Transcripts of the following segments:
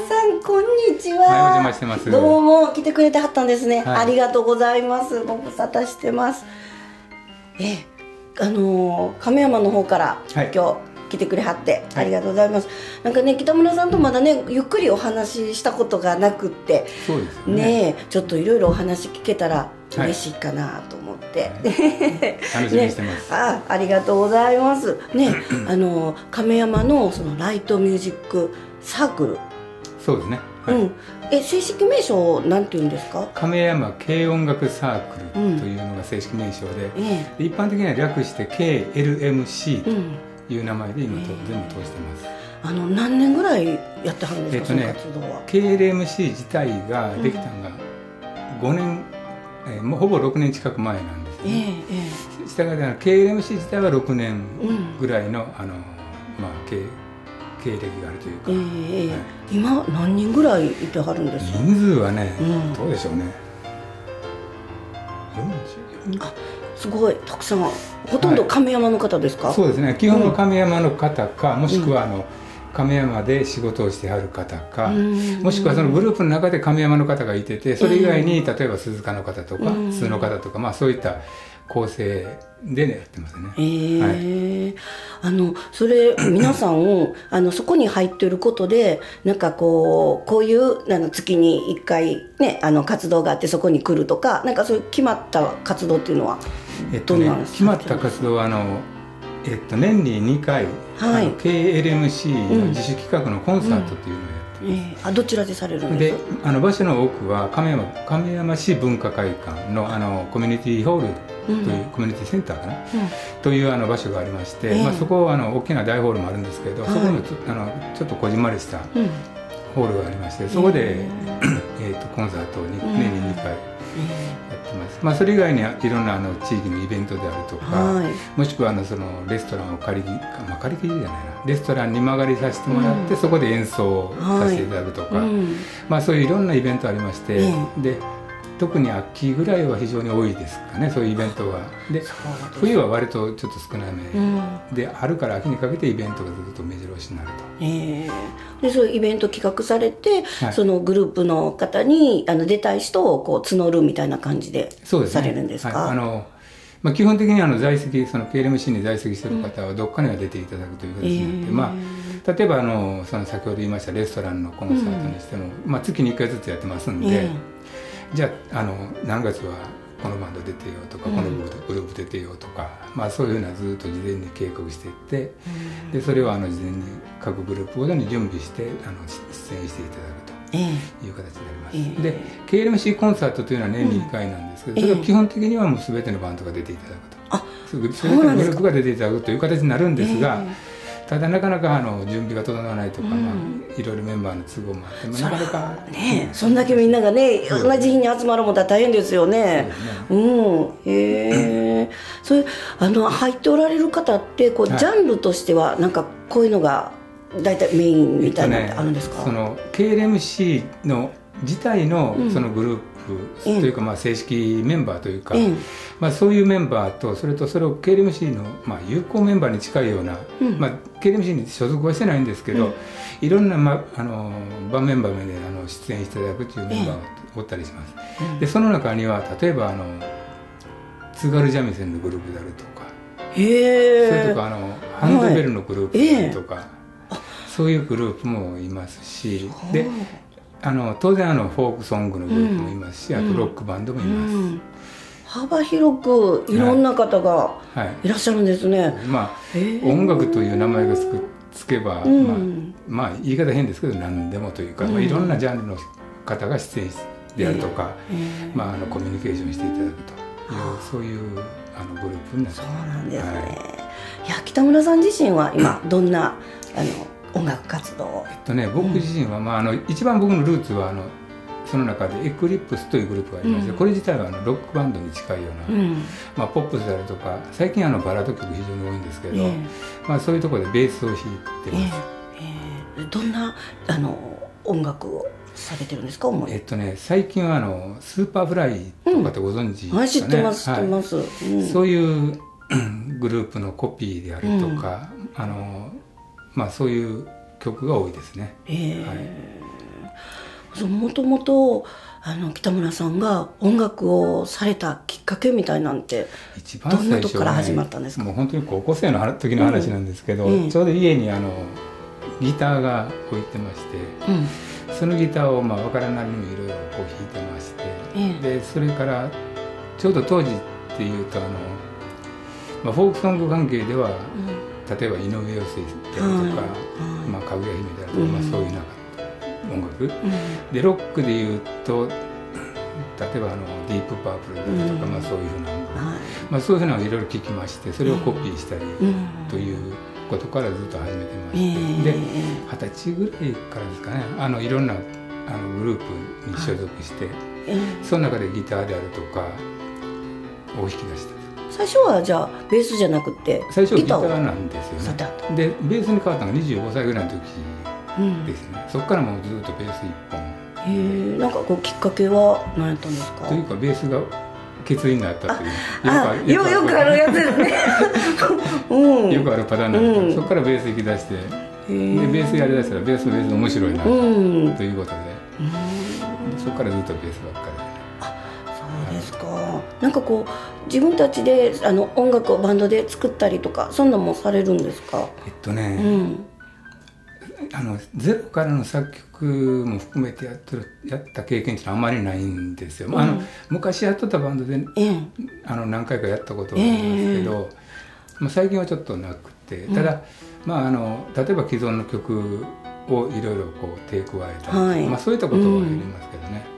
さん、こんにちは。 はい、お邪魔してます。 どうも来てくれてはったんですね。 はい、 ありがとうございます。ご無沙汰してます。亀山の方から、今日来てくれはってありがとうございます。なんかね、北村さんとまだね、ゆっくりお話ししたことがなくって、 そうですよね。 ね、ちょっといろいろお話聞けたら嬉しいかなと思って、 楽しみにしてます。 ありがとうございます。ね、亀山のそのライトミュージックサークル。 そうですね。 正式名称なんて言うんですか？ 亀山軽音楽サークルというのが正式名称で、一般的には略して KLMC という名前で今全部通してます。 何年ぐらいやってはるんですか、その活動は。 KLMC 自体ができたのが5年、もうほぼ6年近く前なんですね。したがってKLMC 自体は6年ぐらいの経歴があるというか、 今何人ぐらいいてはるんですか？ 人数はね、どうでしょうね、 あ、すごいたくさん。ほとんど亀山の方ですか？ そうですね、基本の亀山の方か、もしくは亀山で仕事をしてはる方か、もしくはそのグループの中で亀山の方がいてて、それ以外に例えば鈴鹿の方とか須の方とか、そういった構成でねやってますね。 それ皆さんをそこに入っていることで、なんかこういう月に1回ね活動があってそこに来るとか、なんかそういう決まった活動っていうのはどんなんですか？ 決まった活動は年に2回、KLMC の自主企画のコンサートというのをやってます。 どちらでされるんですか？ で場所の多くは亀山市文化会館のコミュニティホールという、コミュニティセンターかな、という場所がありまして、そこ大きな大ホールもあるんですけど、そこにちょっとこじんまりしたホールがありまして、そこでコンサートを年に2回やってます。それ以外にいろんな地域のイベントであるとか、もしくはそのレストランを借り切りじゃないな、レストランに間借りさせてもらって、そこで演奏させていただくとか、そういういろんなイベントありまして、で特に秋ぐらいは非常に多いですかね、そういうイベントが。で冬は割とちょっと少なめで、春から秋にかけてイベントがずっと目白押しになると。 でそういうイベント企画されて、そのグループの方に出たい人を募るみたいな感じでされるんですか？ 基本的に在籍、その KLMC に在籍している方はどっかには出ていただくという形になって、例えばその先ほど言いましたレストランのコンサートにしても、月に1回ずつやってますんで、じゃあ何月はこのバンド出てよとか、このグループ出てよとか、そういうふうなずっと事前に計画していって、でそれを事前に各グループごとに準備して出演していただくという形になります。で KLMC コンサートというのは年に2回なんですけど、それは基本的にはもう全てのバンドが出ていただくと、全てのグループが出ていただくという形になるんですが、ただなかなか準備が整わないとか、いろいろメンバーの都合もあって、なかなかね、そんだけみんながね同じ日に集まるもんだら大変ですよね。そういう入っておられる方ってジャンルとしてはなんかこういうのが大体メインみたいなのってあるんですか？ その KLMC の自体のそのグループというか、正式メンバーというか、そういうメンバーと、それを KLMC の有効メンバーに近いような、KLMC に所属はしてないんですけど、いろんなバンメンバーで出演していただくというメンバーがおったりします。でその中には例えば津軽三味線のグループであるとか、それとかハンドベルのグループであるとか、そういうグループもいますし、で当然フォークソングのグループもいますし、あとロックバンドもいます。 幅広くいろんな方がいらっしゃるんですね。 音楽という名前がつけば、言い方変ですけど何でもというか、いろんなジャンルの方が出演であるとか、コミュニケーションしていただくという、そういうグループになってます。 そうなんですね。いや、北村さん自身は今どんな音楽活動を？ 僕自身は、一番僕のルーツはその中でエクリプスというグループがありまして、これ自体はロックバンドに近いような、ポップスであるとか、最近バラード曲非常に多いんですけど、そういうところでベースを弾いてます。 どんな音楽をされてるんですか？ 最近はスーパーフライとかってご存知ですかね？ 知ってます知ってます。 そういうグループのコピーであるとか、そういう曲が多いですね。 もともと北村さんが音楽をされたきっかけみたいなんて一番最初は、ね、 どんなとこから始まったんですか？ もう本当に高校生の時の話なんですけど、ちょうど家にギターが置いてまして、そのギターを分からないようにいろいろこう弾いてまして、でそれからちょうど当時っていうとフォークソング関係では、例えば井上陽水であるとか、かぐや姫であるとか、そういう音楽、でロックでいうと例えばディープパープルであるとか、そういうふうな、そういうふうなのをいろいろ聞きまして、それをコピーしたりということからずっと始めてまして、で20歳ぐらいからですかね、いろんなグループに所属して、その中でギターであるとかを弾き出した。 最初はじゃあベースじゃなくて最初はギターなんですよね。でベースに変わったのが25歳ぐらいの時ですね、そこからもうずっとベース一本。 なんかこうきっかけは何やったんですか？ というかベースが欠員になったというよくあるやつですねよくあるパターンなんですけど、そこからベース行き出して、でベースやりだしたらベース面白いなということで、そこからずっとベースばっかりで。 そうですか。なんかこう自分たちで音楽をバンドで作ったりとか、そんなのもされるんですか？ ゼロからの作曲も含めてやった経験っていうのはあんまりないんですよ。昔やっとったバンドで、何回かやったことはありますけど、最近はちょっとなくて、ただ、例えば既存の曲をいろいろこう手加えたり、そういったことはやりますけどね。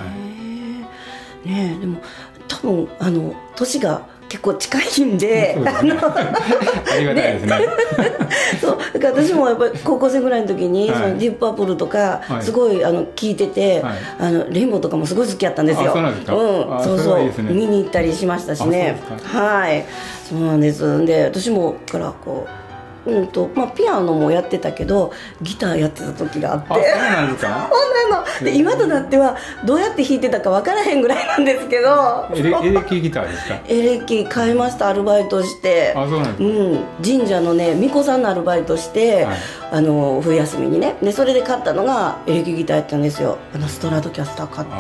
ねえ、でも多分年が結構近いんで、 ありがたいですね。 そうだから私もやっぱり高校生ぐらいの時に、そのディープパープルとかすごい聴いてて、レインボーとかもすごい好きやったんですよ。 そうなんですか。 そうそう見に行ったりしましたしね。はい、そうなんです。で私もからこうピアノもやってたけどギターやってた時があって。 そうなんですか。 そうなの。で今となってはどうやって弾いてたか分からへんぐらいなんですけど。 エレキギターですか？エレキ買いました。アルバイトして。 そうなんですか。 神社のね巫女さんのアルバイトして、冬休みにね、でそれで買ったのがエレキギターやったんですよ。ストラトキャスター買って、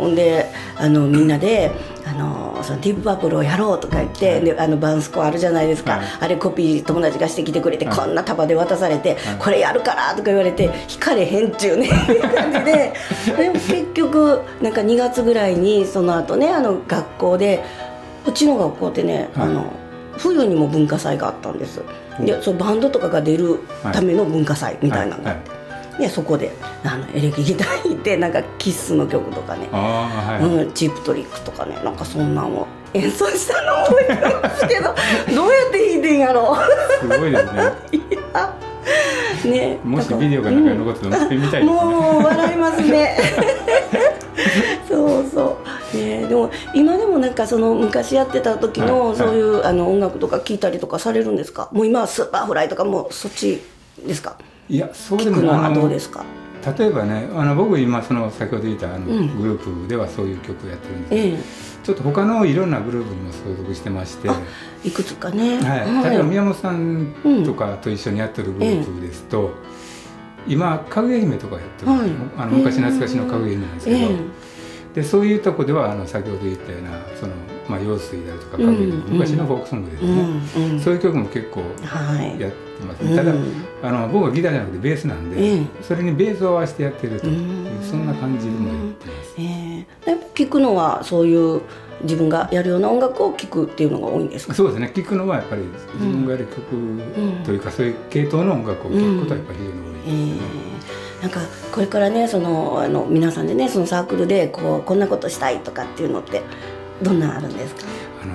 でみんなでそのディープパープルをやろうとか言って、でバンスコあるじゃないですか、あれコピー友達がしてきてくれて、こんな束で渡されて、これやるからとか言われて弾かれへんっちゅうねっていう感じででも結局なんか2月ぐらいにその後ね学校で、うちの学校ってね、冬にも文化祭があったんです。でそのバンドとかが出るための文化祭みたいなのがあって、でそこでエレキギター弾いて、なんかキッスの曲とかね、チープトリックとかね、なんかそんなんを演奏したのを覚えてますけどどうやって弾いてんやろすごいですね。ね、もしビデオがなんか残ってたら見たいですね。 もう笑いますねそうそう、でも今でもなんかその昔やってた時のそういう音楽とか聴いたりとかされるんですか？もう今はスーパーフライとかもそっちですか？ いや、そうでもどうですか？ 例えばね、僕今先ほど言ったグループではそういう曲をやってるんですけど、ちょっと他のいろんなグループにも所属してまして、 いくつかね、 例えば宮本さんとかと一緒にやってるグループですと、今かぐや姫とかやってる、昔懐かしのかぐや姫なんですけど、でそういうとこでは先ほど言ったようなその、陽水であるとかかぐや姫、昔のフォークソングですね、そういう曲も結構やってますね。ただ僕はギターじゃなくてベースなんで、それにベースを合わせてやってるという、そんな感じでもやってます。 やっぱ聴くのはそういう自分がやるような音楽を聴くっていうのが多いんですか？ そうですね、聴くのはやっぱり自分がやる曲というか、そういう系統の音楽を聴くことはやっぱり非常に多いですね。 なんかこれからね、皆さんでね、そのサークルでこんなことしたいとかっていうのってどんなあるんですか？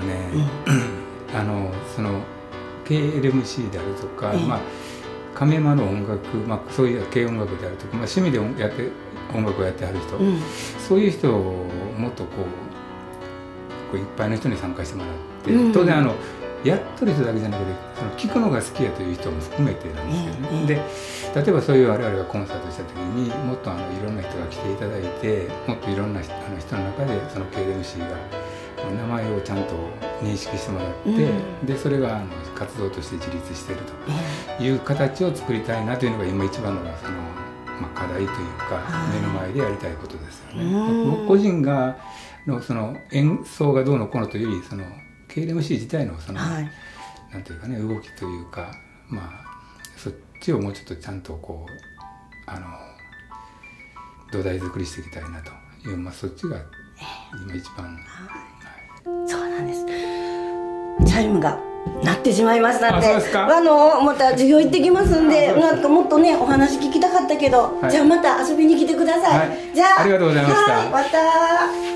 その KLMC であるとか、亀山の音楽、そういう軽音楽であるとか、趣味で音楽をやってはる人、そういう人をもっといっぱいの人に参加してもらって、当然やっとる人だけじゃなくて、聴くのが好きやという人も含めてなんですけどね。で例えばそういう我々がコンサートした時にもっといろんな人が来ていただいて、もっといろんな人の中でその KLMC が名前をちゃんと認識してもらって、でそれが活動として自立しているという形を作りたいなというのが今一番の課題というか、目の前でやりたいことですよね。僕個人がその演奏がどうのこうのというより、その KLMC 自体のその、なんていうかね、動きというか、そっちをもうちょっとちゃんとこう土台作りしていきたいなという、そっちが今一番、 そうなんです。チャイムが鳴ってしまいましたんで、また授業行ってきますんで、なんかもっとねお話聞きたかったけど、じゃあまた遊びに来てください。じゃあありがとうございました。 また。